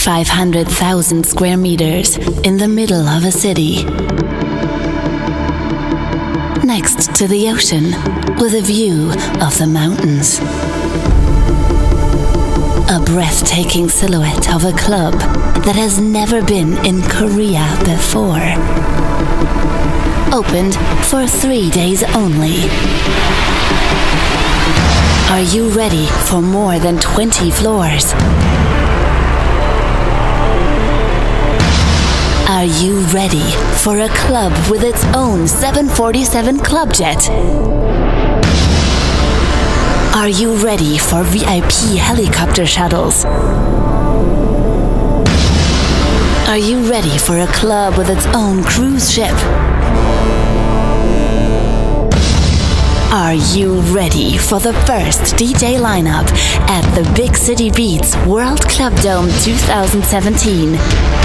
500,000 square meters in the middle of a city. Next to the ocean, with a view of the mountains. A breathtaking silhouette of a club that has never been in Korea before. Opened for 3 days only. Are you ready for more than 20 floors? Are you ready for a club with its own 747 club jet? Are you ready for VIP helicopter shuttles? Are you ready for a club with its own cruise ship? Are you ready for the first DJ lineup at the BigCityBeats World Club Dome 2017?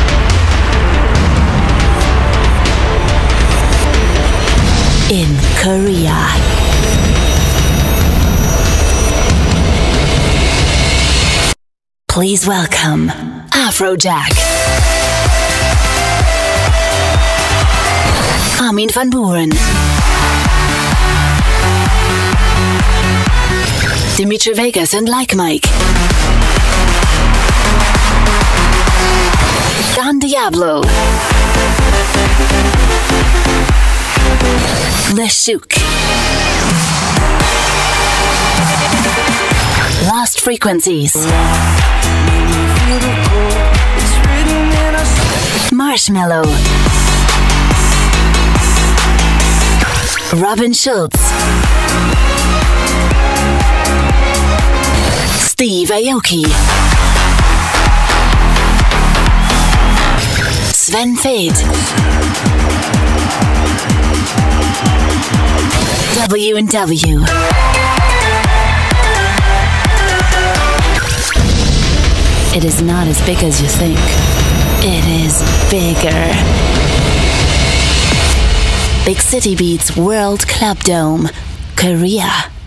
In Korea. Please welcome Afrojack, Armin van Buuren, Dimitri Vegas and Like Mike, Diablo, the Shuuk, Lost Frequencies, Marshmello, Schulz, Aoki, Sven Väth, W&W. It is not as big as you think. It is bigger. BigCityBeats World Club Dome, Korea.